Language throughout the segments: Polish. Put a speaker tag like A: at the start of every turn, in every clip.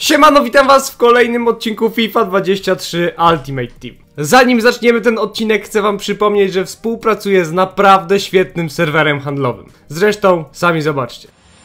A: Siemano, witam was w kolejnym odcinku FIFA 23 Ultimate Team. Zanim zaczniemy ten odcinek, chcę wam przypomnieć, że współpracuję z naprawdę świetnym serwerem handlowym. Zresztą, sami zobaczcie.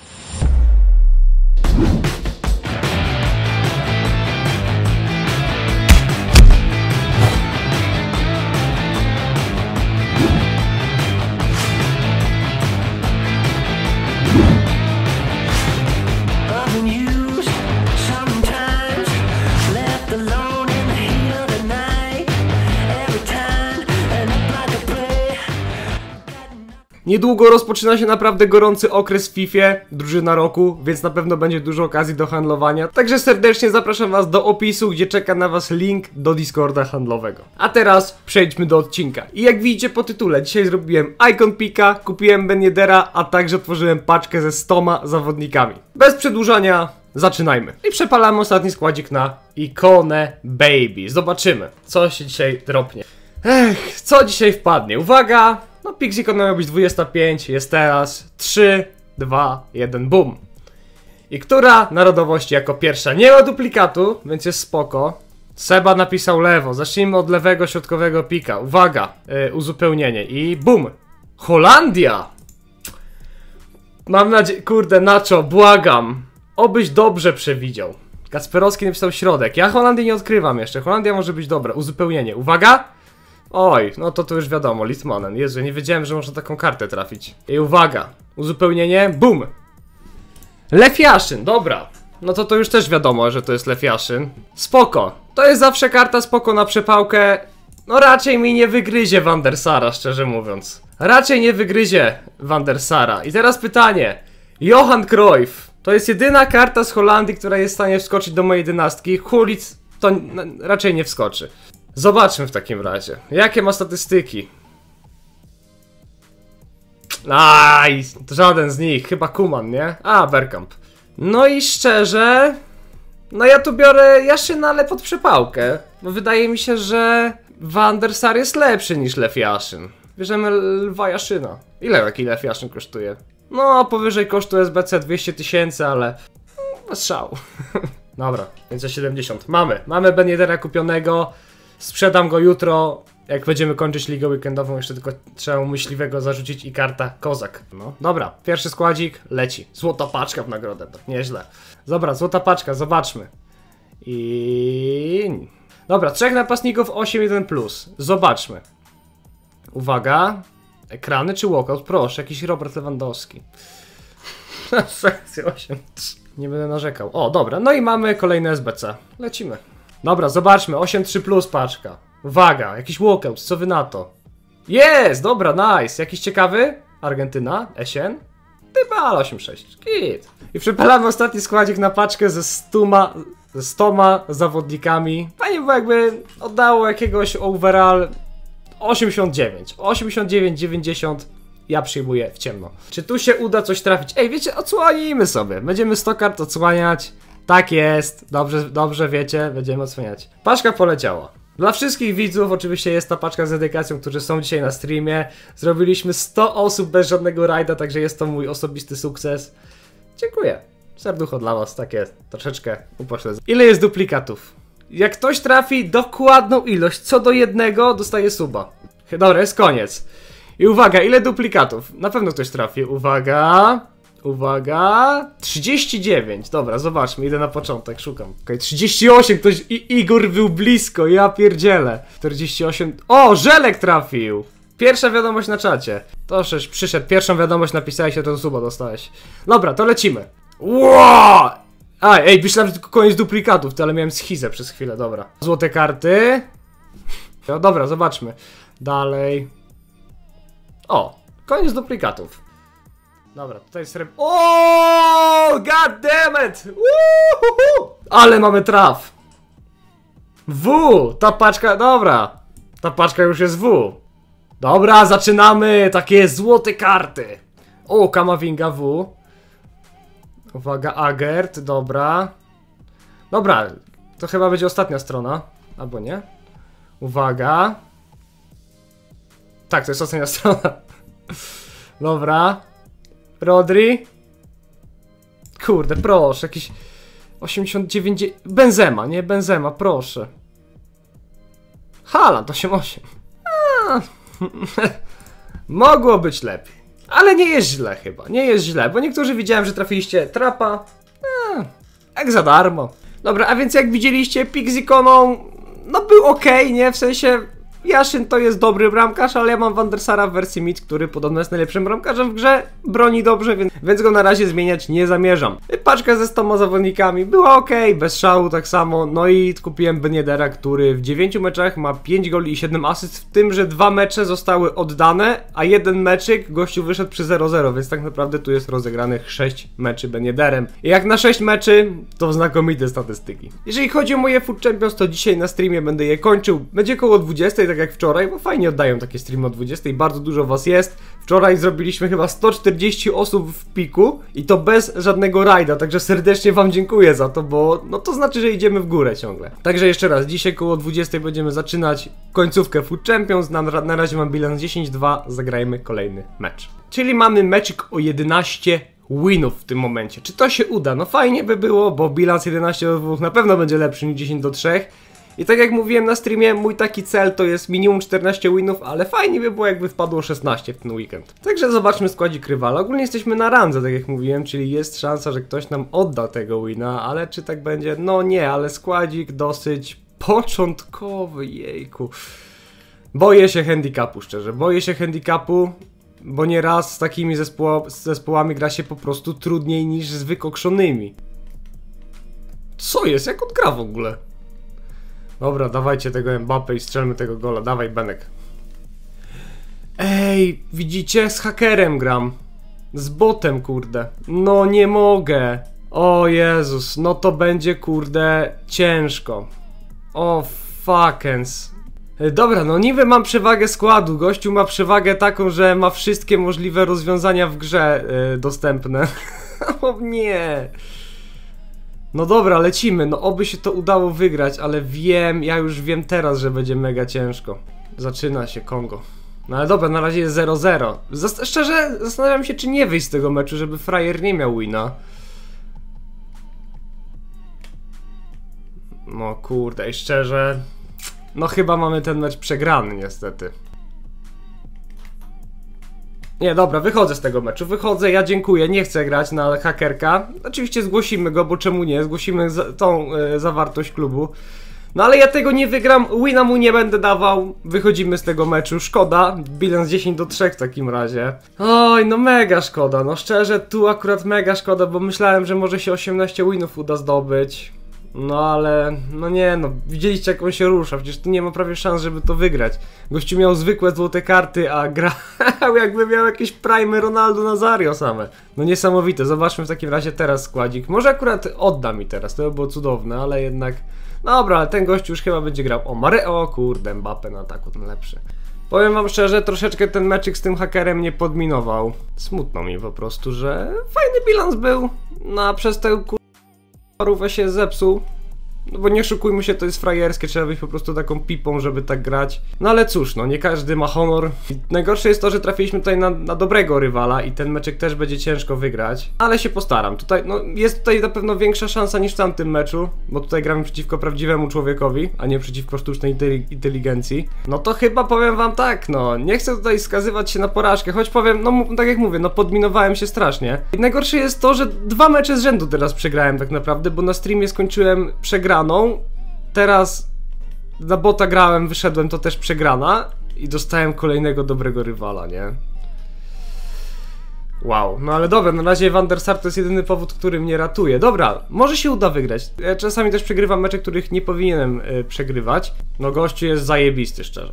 A: Niedługo rozpoczyna się naprawdę gorący okres w FIFA, drużyna roku, więc na pewno będzie dużo okazji do handlowania. Także serdecznie zapraszam was do opisu, gdzie czeka na was link do Discorda handlowego. A teraz przejdźmy do odcinka. I jak widzicie po tytule, dzisiaj zrobiłem Icon Picka, kupiłem Ben Yedera, a także otworzyłem paczkę ze 100 zawodnikami. Bez przedłużania, zaczynajmy. I przepalamy ostatni składzik na ikonę Baby. Zobaczymy, co się dzisiaj dropnie. Co dzisiaj wpadnie? Uwaga! No, Pixicon miał być 25, jest teraz 3, 2, 1, boom. I która narodowości jako pierwsza? Nie ma duplikatu, więc jest spoko. Seba napisał lewo, zacznijmy od lewego środkowego pika. Uwaga, uzupełnienie i boom. Holandia! Mam nadzieję, kurde, Nacho, błagam. Obyś dobrze przewidział. Kacperowski napisał środek, ja Holandii nie odkrywam jeszcze, Holandia może być dobra. Uzupełnienie, uwaga! Oj, no to już wiadomo, Litmanen. Jezu, nie wiedziałem, że można taką kartę trafić. I uwaga, uzupełnienie, boom! Lew Yashin, dobra. No to już też wiadomo, że to jest Lew Yashin. Spoko, to jest zawsze karta spoko na przepałkę. No raczej mi nie wygryzie Van der Sara, szczerze mówiąc. Raczej nie wygryzie Van der Sara. I teraz pytanie. Johan Cruyff. To jest jedyna karta z Holandii, która jest w stanie wskoczyć do mojej dynastki. Hulic to raczej nie wskoczy. Zobaczmy w takim razie, jakie ma statystyki. Żaden z nich, chyba Koeman, nie? A, Bergkamp. No i szczerze, no ja tu biorę Yashin, ale pod przepałkę. Bo wydaje mi się, że Van der Sar jest lepszy niż Lew Yashin. Bierzemy Lwa Yashina. Ile taki Lew Yashin kosztuje? No, powyżej kosztu SBC 200 000, ale bez szału. Dobra, 570. Mamy Ben Yedera kupionego. Sprzedam go jutro, jak będziemy kończyć ligę weekendową, jeszcze tylko trzeba myśliwego zarzucić i karta kozak. No, dobra, pierwszy składzik leci. Złota paczka w nagrodę, to nieźle. Dobra, złota paczka, zobaczmy. Dobra, 3 napastników, 8-1+. Zobaczmy. Uwaga. Ekrany czy walkout? Proszę, jakiś Robert Lewandowski. Sekcja 8. Nie będę narzekał. O, dobra, no i mamy kolejne SBC. Lecimy. Dobra, zobaczmy, 8-3+ paczka. Uwaga, jakiś walkout, co wy na to? Jest, dobra, nice. Jakiś ciekawy? Argentyna, SN? Dybala 8-6, git. I przepalamy ostatni składzik na paczkę ze 100 zawodnikami. Fajnie było, jakby oddało jakiegoś overall 89. 89, 90. Ja przyjmuję w ciemno. Czy tu się uda coś trafić? Ej, wiecie, odsłonimy sobie. Będziemy 100 kart odsłaniać. Tak jest, dobrze wiecie, będziemy odsłaniać. Paczka poleciała. Dla wszystkich widzów oczywiście jest ta paczka z dedykacją, którzy są dzisiaj na streamie. Zrobiliśmy 100 osób bez żadnego rajda, także jest to mój osobisty sukces. Dziękuję. Serducho dla was, takie troszeczkę upośledzone. Ile jest duplikatów? Jak ktoś trafi dokładną ilość, co do jednego, dostaje suba. Dobra, jest koniec. I uwaga, ile duplikatów? Na pewno ktoś trafi. Uwaga... Uwaga, 39, dobra, zobaczmy, idę na początek, szukam. Okej, 38, ktoś, Igor był blisko, ja pierdzielę. 48, o, Żelek trafił. Pierwsza wiadomość na czacie. To przecież przyszedł, pierwszą wiadomość napisałeś, to suba dostałeś. Dobra, to lecimy. Wow! Ej, myślałem, że tylko koniec duplikatów, ale miałem schizę przez chwilę, dobra. Złote karty. No dobra, zobaczmy. Dalej. O, koniec duplikatów. Dobra, tutaj jest srebro. O, god damn it! Ale mamy traf. W, ta paczka, dobra. Ta paczka już jest W. Dobra, zaczynamy. Takie złote karty. O, Kamavinga W. Uwaga, Agert, dobra. Dobra, to chyba będzie ostatnia strona. Albo nie? Uwaga. Tak, to jest ostatnia strona. Dobra. Rodri. Kurde, proszę, 89... Benzema, nie? Benzema, proszę. Haaland, 8-8. Mogło być lepiej. Ale nie jest źle chyba, nie jest źle, bo niektórzy widziałem, że trafiliście trapa. Jak za darmo. Dobra, a więc jak widzieliście, pik z ikoną, no był ok, nie? W sensie, Jaszyn to jest dobry bramkarz, ale ja mam Van der Sara w wersji mid, który podobno jest najlepszym bramkarzem w grze, broni dobrze, więc go na razie zmieniać nie zamierzam. Paczka ze 100 zawodnikami była ok, bez szału tak samo, no i kupiłem Ben Yedera, który w 9 meczach ma 5 goli i 7 asyst, w tym, że 2 mecze zostały oddane, a jeden meczyk gościu wyszedł przy 0-0, więc tak naprawdę tu jest rozegranych 6 meczy Ben Yederem. I jak na 6 meczy, to znakomite statystyki. Jeżeli chodzi o moje Food Champions, to dzisiaj na streamie będę je kończył, będzie koło 20, tak jak wczoraj, bo fajnie oddają takie streamy o 20, bardzo dużo was jest. Wczoraj zrobiliśmy chyba 140 osób w piku i to bez żadnego rajda, także serdecznie wam dziękuję za to, bo no to znaczy, że idziemy w górę ciągle. Także jeszcze raz, dzisiaj koło 20 będziemy zaczynać końcówkę Food Champions, na razie mam bilans 10-2, zagrajmy kolejny mecz. Czyli mamy meczyk o 11 winów w tym momencie. Czy to się uda? No fajnie by było, bo bilans 11-2 na pewno będzie lepszy niż 10-3. I tak jak mówiłem na streamie, mój taki cel to jest minimum 14 winów, ale fajnie by było, jakby wpadło 16 w ten weekend. Także zobaczmy składzik rywala. Ogólnie jesteśmy na randze, tak jak mówiłem, czyli jest szansa, że ktoś nam odda tego wina, ale czy tak będzie? No nie, ale składzik dosyć początkowy, jejku. Boję się handicapu, szczerze, boję się handicapu, bo nieraz z takimi zespołami gra się po prostu trudniej niż z wykokszonymi. Co jest? Jak on gra w ogóle? Dobra, dawajcie tego Mbappé i strzelmy tego gola. Dawaj, Benek. Ej, widzicie? Z hakerem gram. Z botem, kurde. No nie mogę. O Jezus, no to będzie, kurde, ciężko. O fuckens. Dobra, no niby mam przewagę składu. Gościu ma przewagę taką, że ma wszystkie możliwe rozwiązania w grze dostępne. O nie. No dobra, lecimy, no oby się to udało wygrać, ale wiem, ja już wiem teraz, że będzie mega ciężko. Zaczyna się Kongo. No ale dobra, na razie jest 0-0. Szczerze, zastanawiam się, czy nie wyjść z tego meczu, żeby frajer nie miał wina. No kurde, i szczerze... No chyba mamy ten mecz przegrany, niestety. Nie, dobra, wychodzę z tego meczu, wychodzę, ja dziękuję, nie chcę grać na hakerka. Oczywiście zgłosimy go, bo czemu nie, zgłosimy tą zawartość klubu. No ale ja tego nie wygram, wina mu nie będę dawał, wychodzimy z tego meczu, szkoda, bilans 10-3 w takim razie. Oj, no mega szkoda, no szczerze, tu akurat mega szkoda, bo myślałem, że może się 18 winów uda zdobyć. No ale, no nie no, widzieliście jak on się rusza, przecież tu nie ma prawie szans, żeby to wygrać. Gościu miał zwykłe złote karty, a grał jakby miał jakieś prime Ronaldo Nazario same. No niesamowite, zobaczmy w takim razie teraz składzik. Może akurat odda mi teraz, to by było cudowne, ale jednak... Dobra, ale ten gościu już chyba będzie grał. O kurde, Mbappé na ataku, ten lepszy. Powiem wam szczerze, troszeczkę ten meczyk z tym hakerem nie podminował. Smutno mi po prostu, że fajny bilans był, no a przez tę parówę się zepsuł. No bo nie oszukujmy się, to jest frajerskie, trzeba być po prostu taką pipą, żeby tak grać. No ale cóż, no nie każdy ma honor. I najgorsze jest to, że trafiliśmy tutaj na dobrego rywala i ten meczek też będzie ciężko wygrać. Ale się postaram. Tutaj, no jest tutaj na pewno większa szansa niż w tamtym meczu, bo tutaj gramy przeciwko prawdziwemu człowiekowi, a nie przeciwko sztucznej inteligencji. No to chyba powiem wam tak, no nie chcę tutaj skazywać się na porażkę, choć powiem, no tak jak mówię, no podminowałem się strasznie. I najgorsze jest to, że 2 mecze z rzędu teraz przegrałem tak naprawdę, bo na streamie skończyłem przegraną. Teraz na bota grałem, wyszedłem, to też przegrana i dostałem kolejnego dobrego rywala, nie? Wow, no ale dobra, na razie Van der Sar to jest jedyny powód, który mnie ratuje. Dobra, może się uda wygrać. Ja czasami też przegrywam mecze, których nie powinienem przegrywać. No gościu jest zajebisty, szczerze.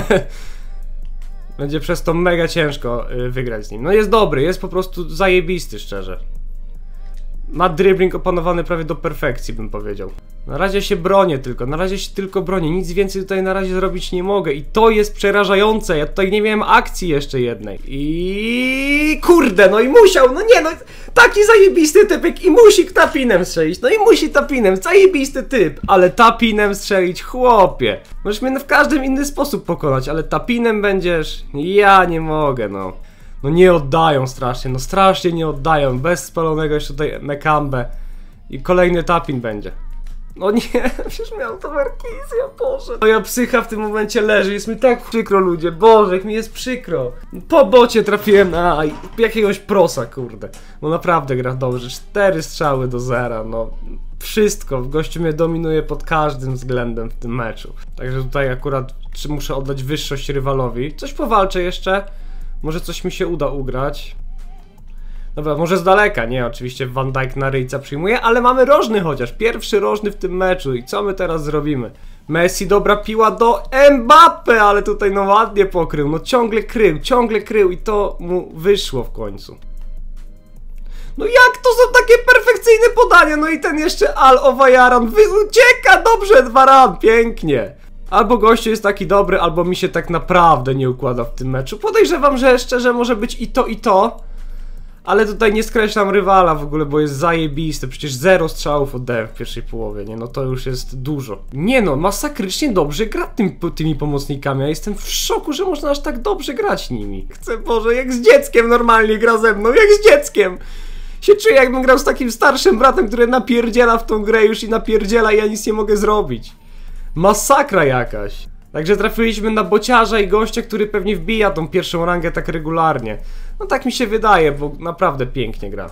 A: Będzie przez to mega ciężko wygrać z nim. No jest dobry, jest po prostu zajebisty, szczerze. Ma dribbling opanowany prawie do perfekcji, bym powiedział. Na razie się bronię tylko, na razie się tylko bronię, nic więcej tutaj na razie zrobić nie mogę i to jest przerażające, ja tutaj nie miałem akcji jeszcze jednej. I kurde, no i musiał, no nie no, taki zajebisty typek i musi tapinem strzelić, no i musi tapinem, zajebisty typ, ale tapinem strzelić, chłopie. Możesz mnie w każdym inny sposób pokonać, ale tapinem będziesz, ja nie mogę, no. No nie oddają strasznie, no strasznie nie oddają, bez spalonego jeszcze tutaj Mekambę. I kolejny tapping będzie. No nie, przecież miał to Markizja, Boże. Moja psycha w tym momencie leży, jest mi tak przykro, ludzie, Boże, jak mi jest przykro. Po bocie trafiłem na jakiegoś prosa, kurde. No naprawdę gra dobrze, 4 strzały do 0, no. Wszystko, gościu mnie dominuje pod każdym względem w tym meczu. Także tutaj akurat muszę oddać wyższość rywalowi. Coś powalczę jeszcze, może coś mi się uda ugrać. Dobra, może z daleka, nie, oczywiście Van Dijk na ryjca przyjmuje, ale mamy rożny chociaż, pierwszy rożny w tym meczu i co my teraz zrobimy? Messi, dobra piła do Mbappe, ale tutaj no ładnie pokrył, no ciągle krył i to mu wyszło w końcu. No jak to są takie perfekcyjne podania, no i ten jeszcze Al-Owajaran ucieka, dobrze, Varane, pięknie. Albo gościu jest taki dobry, albo mi się tak naprawdę nie układa w tym meczu. Podejrzewam, że szczerze może być i to. Ale tutaj nie skreślam rywala w ogóle, bo jest zajebisty. Przecież 0 strzałów oddałem w pierwszej połowie, nie? No to już jest dużo. Nie no, masakrycznie dobrze gra tymi pomocnikami. Ja jestem w szoku, że można aż tak dobrze grać nimi. Chcę, Boże, jak z dzieckiem normalnie gra ze mną, jak z dzieckiem! Się czuję, jakbym grał z takim starszym bratem, który napierdziela w tą grę już i napierdziela i ja nic nie mogę zrobić. Masakra jakaś. Także trafiliśmy na bociarza i gościa, który pewnie wbija tą pierwszą rangę tak regularnie. No tak mi się wydaje, bo naprawdę pięknie gra.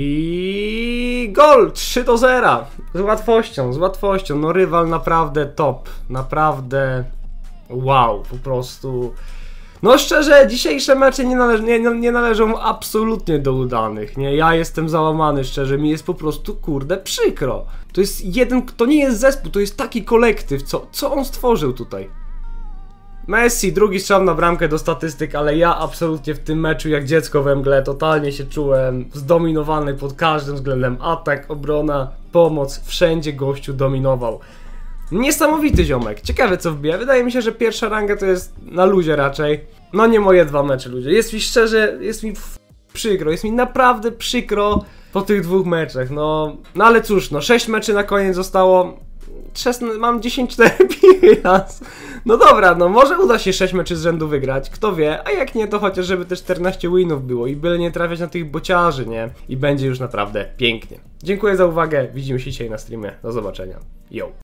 A: I gol! 3-0. Z łatwością. No rywal naprawdę top. Naprawdę wow, po prostu. No szczerze, dzisiejsze mecze nie należą absolutnie do udanych, nie? Ja jestem załamany, szczerze, mi jest po prostu, kurde, przykro. To nie jest zespół, to jest taki kolektyw, co on stworzył tutaj? Messi, drugi strzał na bramkę do statystyk, ale ja absolutnie w tym meczu jak dziecko we mgle totalnie się czułem zdominowany pod każdym względem. Atak, obrona, pomoc, wszędzie gościu dominował. Niesamowity ziomek, ciekawe co wbija. Wydaje mi się, że pierwsza ranga to jest na luzie raczej. No nie moje 2 mecze, ludzie. Jest mi szczerze, przykro, jest mi naprawdę przykro po tych 2 meczach, no ale cóż, no 6 meczy na koniec zostało. Mam 10-4 bilans. No dobra, no może uda się 6 meczy z rzędu wygrać, kto wie, a jak nie to chociaż żeby te 14 winów było i byle nie trafiać na tych bociarzy, nie? I będzie już naprawdę pięknie. Dziękuję za uwagę, widzimy się dzisiaj na streamie, do zobaczenia. Yo!